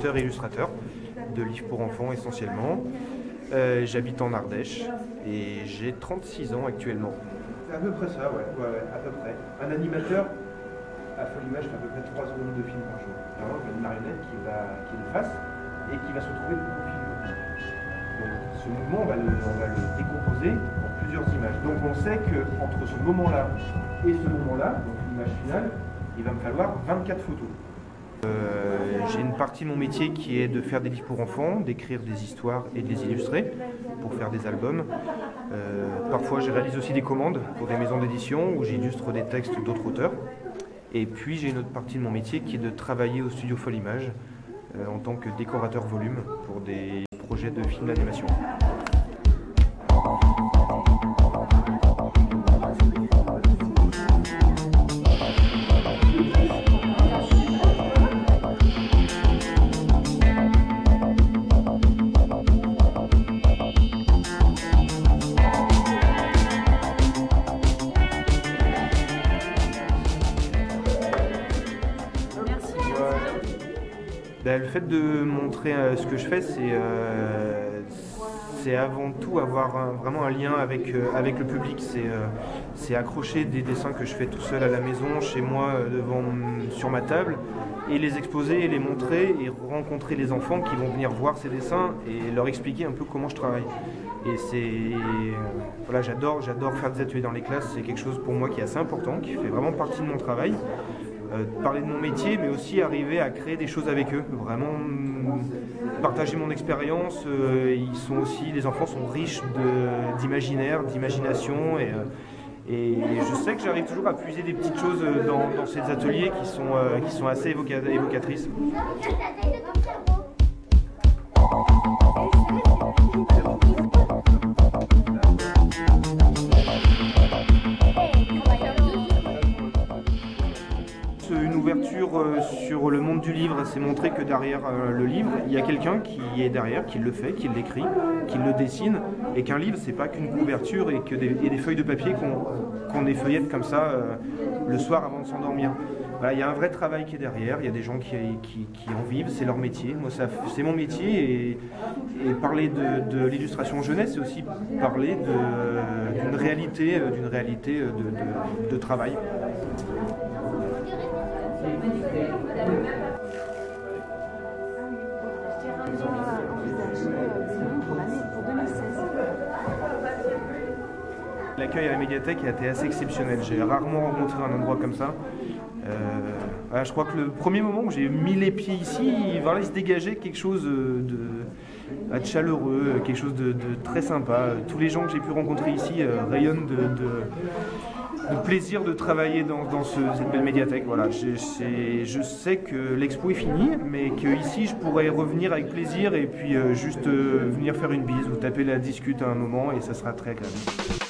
dessinateur et illustrateur de livres pour enfants essentiellement. J'habite en Ardèche et j'ai 36 ans actuellement. C'est à peu près ça, ouais, à peu près. Un animateur à Folimage fait à peu près 3 secondes de film par jour. Alors, il y a une marionnette qui est de face et qui va se retrouver de profil. Donc ce mouvement, on va le décomposer en plusieurs images. Donc on sait qu'entre ce moment-là et ce moment-là, donc l'image finale, il va me falloir 24 photos. J'ai une partie de mon métier qui est de faire des livres pour enfants, d'écrire des histoires et de les illustrer pour faire des albums. Parfois je réalise aussi des commandes pour des maisons d'édition où j'illustre des textes d'autres auteurs. Et puis j'ai une autre partie de mon métier qui est de travailler au studio Folimage en tant que décorateur volume pour des projets de films d'animation. Le fait de montrer ce que je fais, c'est avant tout avoir vraiment un lien avec le public. C'est accrocher des dessins que je fais tout seul à la maison, chez moi, sur ma table, et les exposer et les montrer et rencontrer les enfants qui vont venir voir ces dessins et leur expliquer un peu comment je travaille. Et voilà, j'adore faire des ateliers dans les classes, c'est quelque chose pour moi qui est assez important, qui fait vraiment partie de mon travail. Parler de mon métier, mais aussi arriver à créer des choses avec eux, vraiment partager mon expérience. Les enfants sont riches d'imaginaire, d'imagination, et je sais que j'arrive toujours à puiser des petites choses dans ces ateliers qui sont assez évocatrices. Une ouverture sur le monde du livre, c'est montrer que derrière le livre, il y a quelqu'un qui est derrière, qui le fait, qui l'écrit, qui le dessine, et qu'un livre, c'est pas qu'une couverture et des feuilles de papier qu'on effeuillette comme ça le soir avant de s'endormir. Voilà, il y a un vrai travail qui est derrière, il y a des gens qui en vivent, c'est leur métier. Moi, c'est mon métier, et parler de l'illustration jeunesse, c'est aussi parler d'une réalité de travail. L'accueil à la médiathèque a été assez exceptionnel. J'ai rarement rencontré un endroit comme ça. Je crois que le premier moment où j'ai mis les pieds ici, il se dégageait quelque chose de chaleureux, quelque chose de très sympa. Tous les gens que j'ai pu rencontrer ici rayonnent de plaisir de travailler dans cette belle médiathèque. Voilà, je sais que l'expo est finie, mais qu'ici je pourrais revenir avec plaisir et puis juste venir faire une bise ou taper la discute à un moment, et ça sera très agréable.